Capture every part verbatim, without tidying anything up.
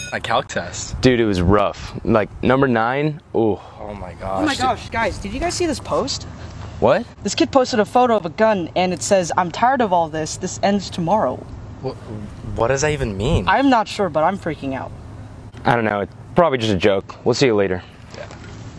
My calc test. Dude, it was rough. Like, number nine, ooh. Oh my gosh. Oh my gosh, guys, did you guys see this post? What? This kid posted a photo of a gun and it says, "I'm tired of all this, this ends tomorrow." What, what does that even mean? I'm not sure, but I'm freaking out. I don't know, it's probably just a joke. We'll see you later. Yeah.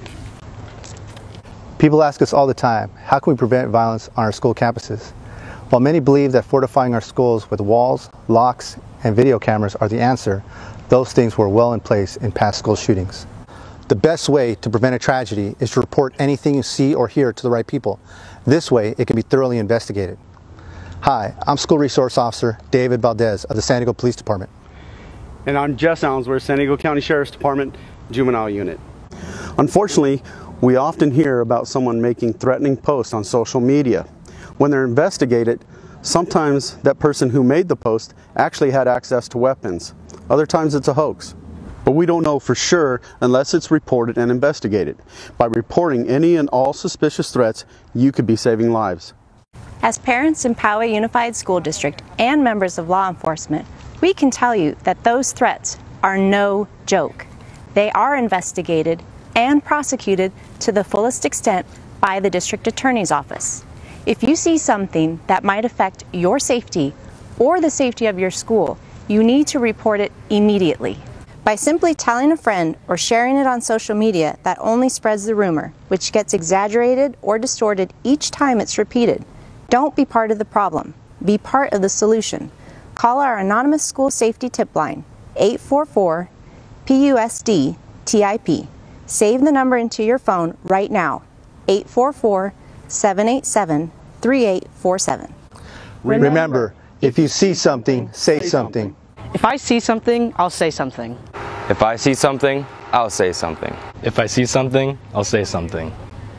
People ask us all the time, how can we prevent violence on our school campuses? While many believe that fortifying our schools with walls, locks, and video cameras are the answer, those things were well in place in past school shootings. The best way to prevent a tragedy is to report anything you see or hear to the right people. This way, it can be thoroughly investigated. Hi, I'm School Resource Officer David Valdez of the San Diego Police Department. And I'm Jess Allensworth, San Diego County Sheriff's Department, Juvenile Unit. Unfortunately, we often hear about someone making threatening posts on social media. When they're investigated, sometimes that person who made the post actually had access to weapons. Other times it's a hoax. But we don't know for sure unless it's reported and investigated. By reporting any and all suspicious threats, you could be saving lives. As parents in Poway Unified School District and members of law enforcement, we can tell you that those threats are no joke. They are investigated and prosecuted to the fullest extent by the District Attorney's Office. If you see something that might affect your safety or the safety of your school, you need to report it immediately. By simply telling a friend or sharing it on social media, that only spreads the rumor, which gets exaggerated or distorted each time it's repeated. Don't be part of the problem. Be part of the solution. Call our anonymous school safety tip line, eight four four P U S D T I P. Save the number into your phone right now, eight four four, seven eight seven, three eight four seven. Remember, Remember, if you see something, say something. If I see something, I'll say something. If I see something, I'll say something. If I see something, I'll say something.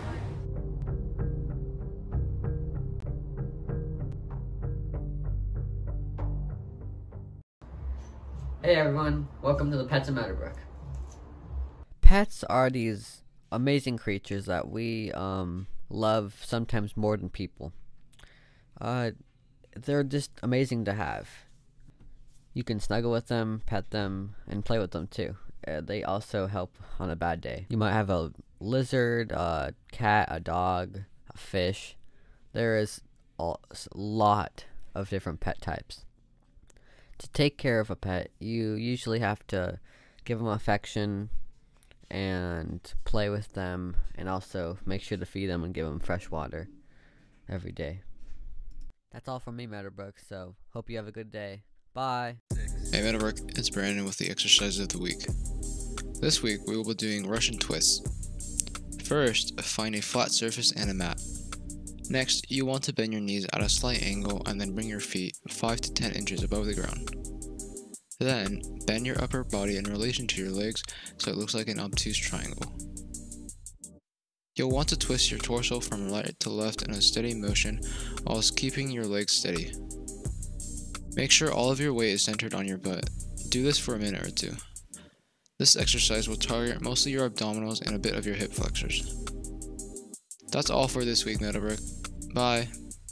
Hey everyone, welcome to the Pets of Meadowbrook. Pets are these amazing creatures that we um, love sometimes more than people. Uh, they're just amazing to have. You can snuggle with them, pet them, and play with them too. Uh, they also help on a bad day. You might have a lizard, a cat, a dog, a fish. There is a lot of different pet types. To take care of a pet, you usually have to give them affection and play with them, and also make sure to feed them and give them fresh water every day. That's all from me, Meadowbrook, so hope you have a good day. Bye! Hey Meadowbrook, it's Brandon with the exercise of the week. This week we will be doing Russian twists. First, find a flat surface and a mat. Next, you want to bend your knees at a slight angle and then bring your feet five to ten inches above the ground. Then, bend your upper body in relation to your legs so it looks like an obtuse triangle. You'll want to twist your torso from right to left in a steady motion whilst keeping your legs steady. Make sure all of your weight is centered on your butt. Do this for a minute or two. This exercise will target mostly your abdominals and a bit of your hip flexors. That's all for this week, Meadowbrook. Bye!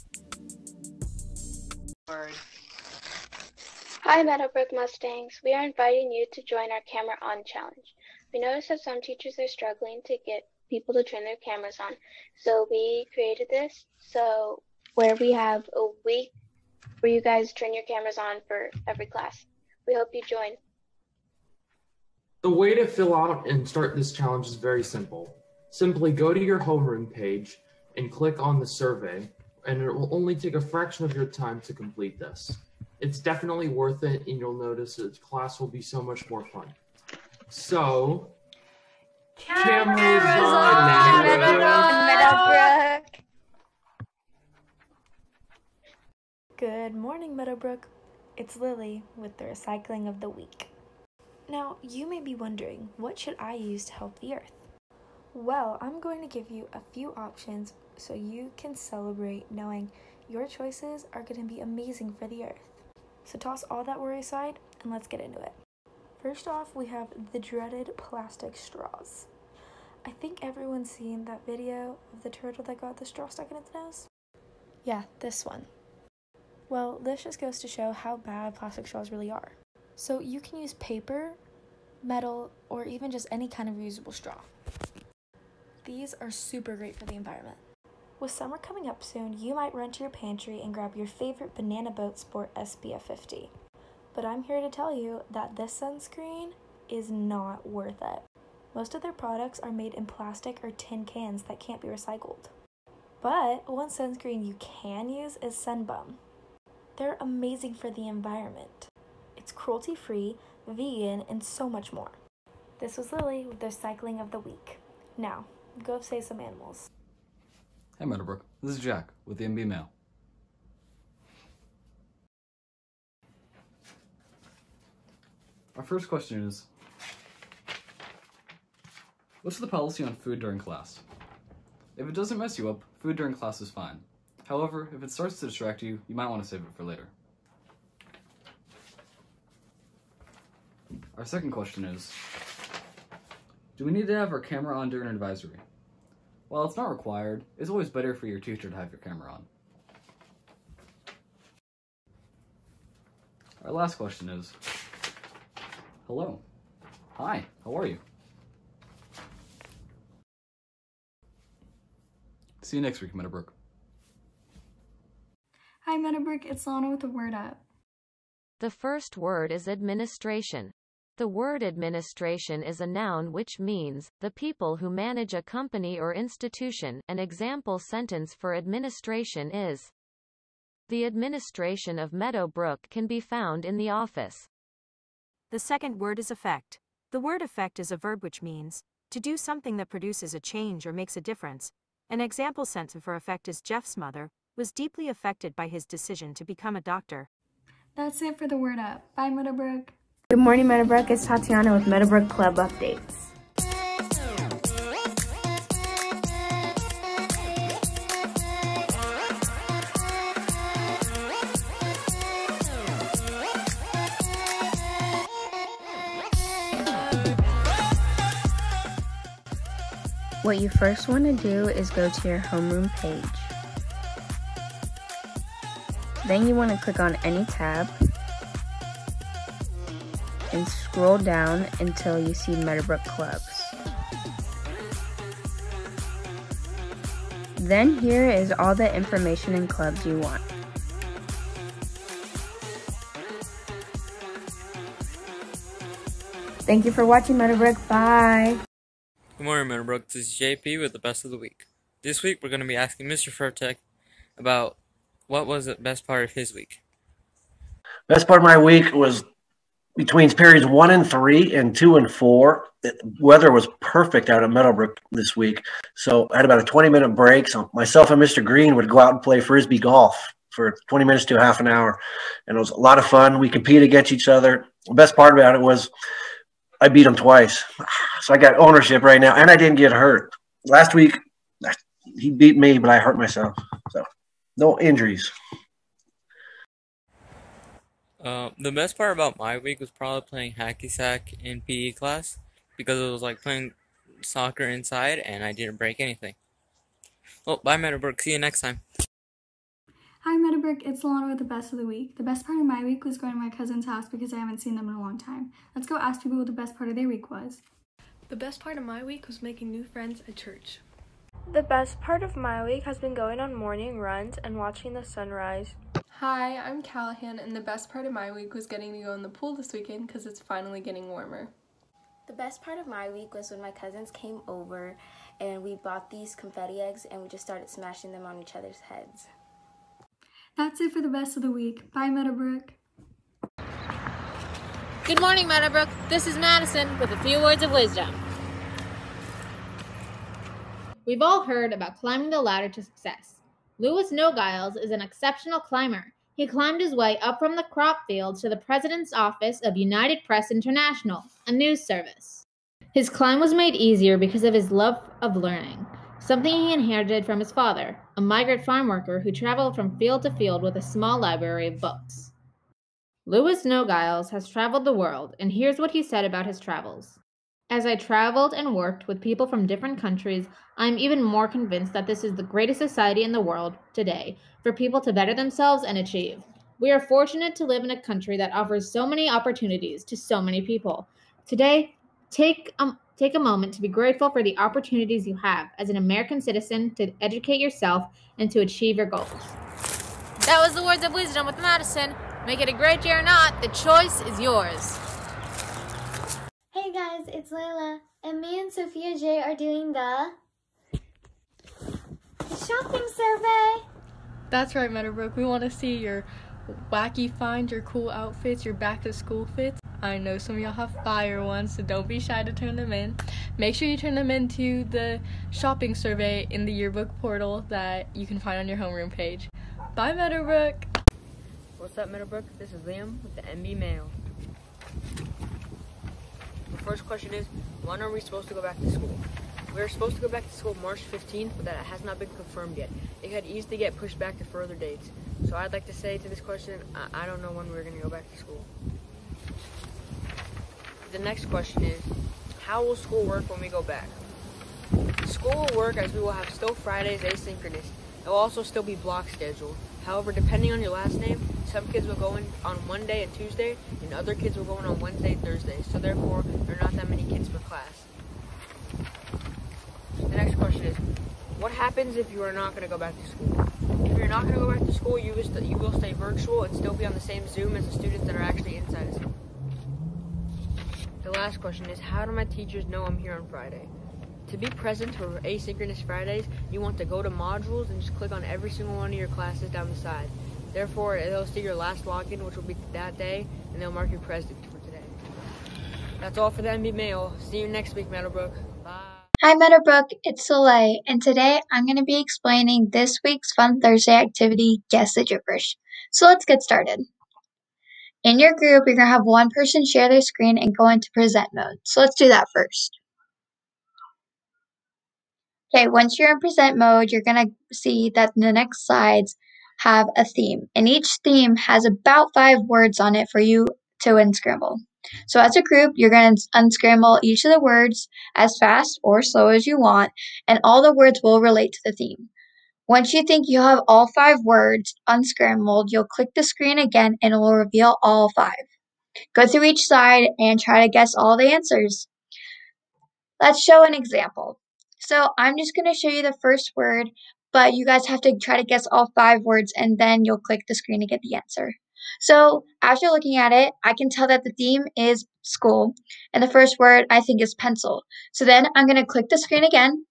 Hi Meadowbrook Mustangs, we are inviting you to join our Camera On Challenge. We noticed that some teachers are struggling to get people to turn their cameras on, so we created this, so where we have a week where you guys turn your cameras on for every class. We hope you join. The way to fill out and start this challenge is very simple. Simply go to your homeroom page and click on the survey, and it will only take a fraction of your time to complete this. It's definitely worth it, and you'll notice that class will be so much more fun. So, cameras, cameras on, Meadowbrook. Meadowbrook. Good morning, Meadowbrook. It's Lily with the recycling of the week. Now, you may be wondering, what should I use to help the earth? Well, I'm going to give you a few options so you can celebrate knowing your choices are going to be amazing for the earth. So toss all that worry aside and let's get into it. First off, we have the dreaded plastic straws. I think everyone's seen that video of the turtle that got the straw stuck in its nose. Yeah, this one. Well, this just goes to show how bad plastic straws really are. So you can use paper metal, or even just any kind of reusable straw. These are super great for the environment. With summer coming up soon, you might run to your pantry and grab your favorite Banana Boat Sport S P F fifty. But I'm here to tell you that this sunscreen is not worth it. Most of their products are made in plastic or tin cans that can't be recycled. But one sunscreen you can use is Sunbum. They're amazing for the environment. It's cruelty-free, vegan, and so much more. This was Lily with their Cycling of the Week. Now, go save some animals. Hey Meadowbrook, this is Jack with the M B Mail. Our first question is, what's the policy on food during class? If it doesn't mess you up, food during class is fine. However, if it starts to distract you, you might want to save it for later. Our second question is, do we need to have our camera on during an advisory? While it's not required, it's always better for your teacher to have your camera on. Our last question is, hello. Hi, how are you? See you next week, Meadowbrook. Hi Meadowbrook, it's Lana with the Word Up. The first word is administration. The word administration is a noun which means the people who manage a company or institution. An example sentence for administration is, the administration of Meadowbrook can be found in the office. The second word is effect. The word effect is a verb which means to do something that produces a change or makes a difference. An example sentence for effect is, Jeff's mother was deeply affected by his decision to become a doctor. That's it for the Word Up. Bye Meadowbrook. Good morning, Meadowbrook. It's Tatiana with Meadowbrook Club Updates. What you first want to do is go to your homeroom page. Then you want to click on any tab and scroll down until you see Meadowbrook Clubs. Then here is all the information and clubs you want. Thank you for watching, Meadowbrook. Bye! Good morning, Meadowbrook. This is J P with the best of the week. This week we're going to be asking Mister Furtek about what was the best part of his week. Best part of my week was between periods one and three and two and four. The weather was perfect out at Meadowbrook this week. So I had about a twenty minute break. So myself and Mister Green would go out and play Frisbee golf for twenty minutes to a half an hour. And it was a lot of fun. We competed against each other. The best part about it was I beat him twice. So I got ownership right now, and I didn't get hurt. Last week, he beat me, but I hurt myself. So no injuries. Uh, the best part about my week was probably playing hacky sack in P E class because it was like playing soccer inside and I didn't break anything. Well, bye Meadowbrook. See you next time. Hi Meadowbrook, it's Lana with the best of the week. The best part of my week was going to my cousin's house because I haven't seen them in a long time. Let's go ask people what the best part of their week was. The best part of my week was making new friends at church. The best part of my week has been going on morning runs and watching the sunrise. Hi, I'm Callahan, and the best part of my week was getting to go in the pool this weekend because it's finally getting warmer. The best part of my week was when my cousins came over and we bought these confetti eggs and we just started smashing them on each other's heads. That's it for the best of the week. Bye, Meadowbrook. Good morning, Meadowbrook. This is Madison with a few words of wisdom. We've all heard about climbing the ladder to success. Louis Nogiles is an exceptional climber. He climbed his way up from the crop fields to the president's office of United Press International, a news service. His climb was made easier because of his love of learning, something he inherited from his father, a migrant farm worker who traveled from field to field with a small library of books. Louis Nogiles has traveled the world, and here's what he said about his travels. As I traveled and worked with people from different countries, I'm even more convinced that this is the greatest society in the world today for people to better themselves and achieve. We are fortunate to live in a country that offers so many opportunities to so many people. Today, take um, take a moment to be grateful for the opportunities you have as an American citizen to educate yourself and to achieve your goals. That was the words of wisdom with Madison. Make it a great year or not, the choice is yours. Hey guys, it's Layla, and me and Sophia J are doing the shopping survey. That's right, Meadowbrook. We want to see your wacky finds, your cool outfits, your back to school fits. I know some of y'all have fire ones, so don't be shy to turn them in. Make sure you turn them into the shopping survey in the yearbook portal that you can find on your homeroom page. Bye, Meadowbrook. What's up, Meadowbrook? This is Liam with the M B Mail. The first question is, when are we supposed to go back to school? We are supposed to go back to school March fifteenth, but that has not been confirmed yet. It could easily get pushed back to further dates. So I'd like to say to this question, I, I don't know when we're going to go back to school. The next question is, how will school work when we go back? School will work as we will have still Fridays asynchronous. It will also still be block scheduled. However, depending on your last name, some kids will go in on Monday and Tuesday, and other kids will go in on Wednesday and Thursday. So therefore, there are not that many kids per class. The next question is, what happens if you are not going to go back to school? If you're not going to go back to school, you will, st you will stay virtual and still be on the same Zoom as the students that are actually inside of Zoom. The last question is, how do my teachers know I'm here on Friday? To be present for asynchronous Fridays, you want to go to modules and just click on every single one of your classes down the side. Therefore, they'll see your last login, which will be that day, and they'll mark you present for today. That's all for the M B Mail. See you next week, Meadowbrook. Bye. Hi Meadowbrook, it's Soleil, and today I'm going to be explaining this week's Fun Thursday activity, Guess the Gibberish. So let's get started. In your group, you're going to have one person share their screen and go into present mode. So let's do that first. Okay, once you're in present mode, you're going to see that the next slides have a theme. And each theme has about five words on it for you to unscramble. So as a group, you're going to unscramble each of the words as fast or slow as you want, and all the words will relate to the theme. Once you think you have all five words unscrambled, you'll click the screen again and it will reveal all five. Go through each side and try to guess all the answers. Let's show an example. So I'm just going to show you the first word, but you guys have to try to guess all five words and then you'll click the screen to get the answer. So after looking at it, I can tell that the theme is school, and the first word I think is pencil. So then I'm going to click the screen again,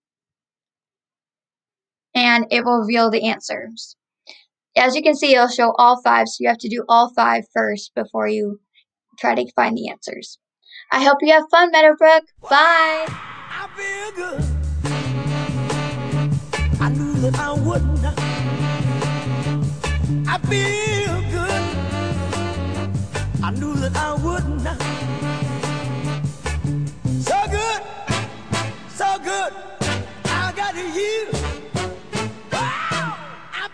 and it will reveal the answers. As you can see, it'll show all five, so you have to do all five first before you try to find the answers. I hope you have fun, Meadowbrook. Bye! I feel good. I knew that I wouldn't. I feel good. I knew that I wouldn't. So good, so good. I got you. Wow, I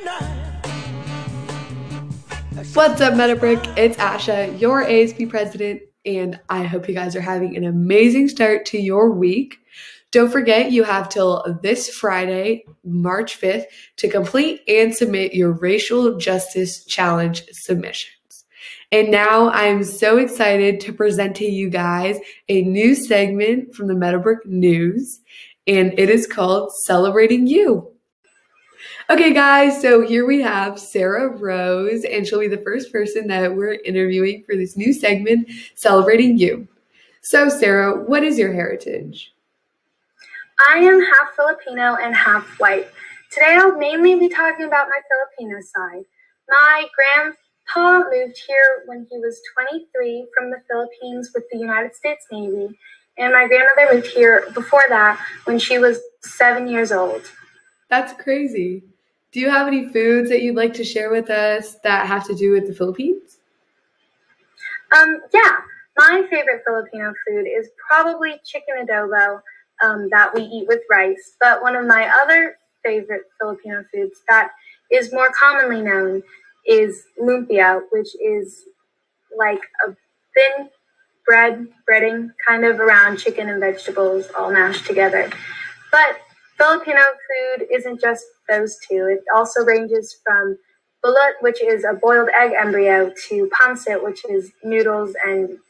feel nice. What's up, Meadowbrook? It's Asha, your A S B president, and I hope you guys are having an amazing start to your week. Don't forget, you have till this Friday, March fifth, to complete and submit your Racial Justice Challenge submissions. And now I'm so excited to present to you guys a new segment from the Meadowbrook News, and it is called Celebrating You. Okay, guys, so here we have Sarah Rose, and she'll be the first person that we're interviewing for this new segment, Celebrating You. So, Sarah, what is your heritage? I am half Filipino and half white. Today I'll mainly be talking about my Filipino side. My grandpa moved here when he was twenty-three from the Philippines with the United States Navy, and my grandmother moved here before that when she was seven years old. That's crazy. Do you have any foods that you'd like to share with us that have to do with the Philippines? Um, yeah, my favorite Filipino food is probably chicken adobo. Um, that we eat with rice, but one of my other favorite Filipino foods that is more commonly known is lumpia, which is like a thin bread breading kind of around chicken and vegetables all mashed together. But Filipino food isn't just those two. It also ranges from balut, which is a boiled egg embryo, to pancit, which is noodles and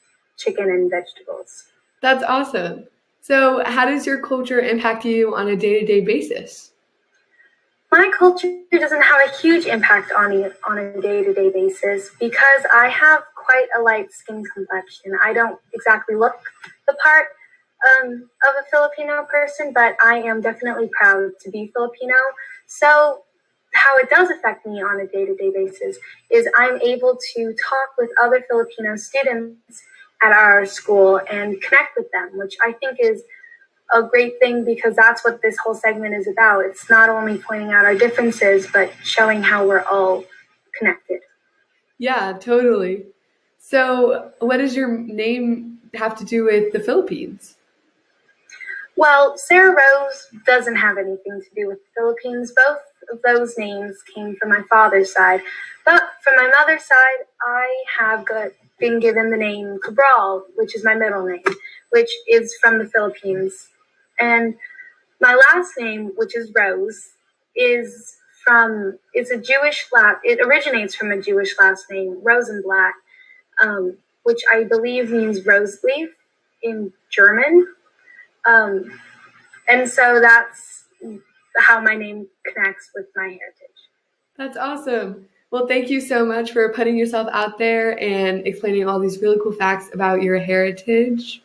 chicken and vegetables. That's awesome. So how does your culture impact you on a day-to-day basis? My culture doesn't have a huge impact on me on a day-to-day basis because I have quite a light skin complexion. I don't exactly look the part um, of a Filipino person, but I am definitely proud to be Filipino. So how it does affect me on a day-to-day basis is I'm able to talk with other Filipino students at our school and connect with them, which I think is a great thing because that's what this whole segment is about. It's not only pointing out our differences, but showing how we're all connected. Yeah, totally. So what does your name have to do with the Philippines? Well, Sarah Rose doesn't have anything to do with the Philippines. Both of those names came from my father's side. But from my mother's side, I have got, been given the name Cabral, which is my middle name, which is from the Philippines. And my last name, which is Rose, is from, it's a Jewish, la- it originates from a Jewish last name, Rosenblatt, um, which I believe means rose leaf in German. Um, and so that's how my name connects with my heritage. That's awesome. Well, thank you so much for putting yourself out there and explaining all these really cool facts about your heritage.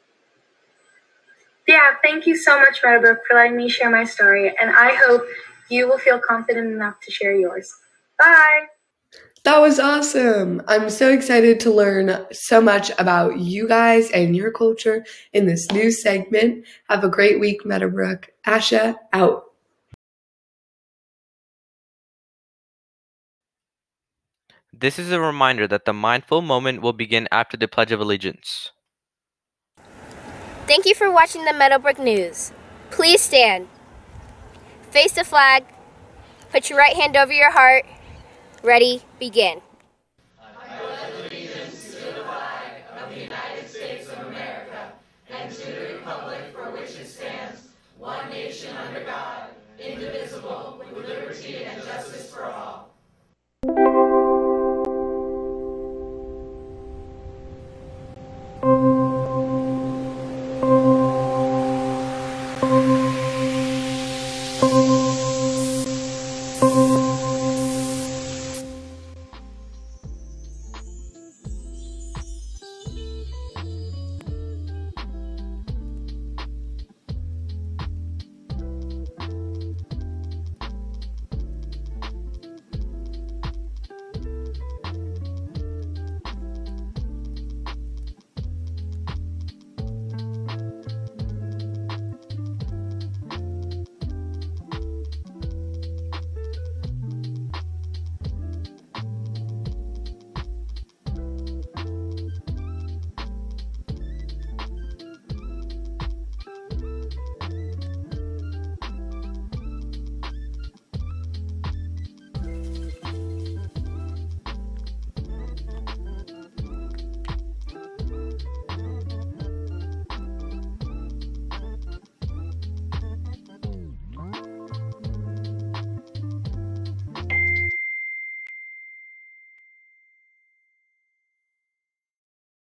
Yeah, thank you so much, Meadowbrook, for letting me share my story, and I hope you will feel confident enough to share yours. Bye! That was awesome. I'm so excited to learn so much about you guys and your culture in this new segment. Have a great week, Meadowbrook. Asha, out. This is a reminder that the mindful moment will begin after the Pledge of Allegiance. Thank you for watching the Meadowbrook News. Please stand. Face the flag. Put your right hand over your heart. Ready, begin.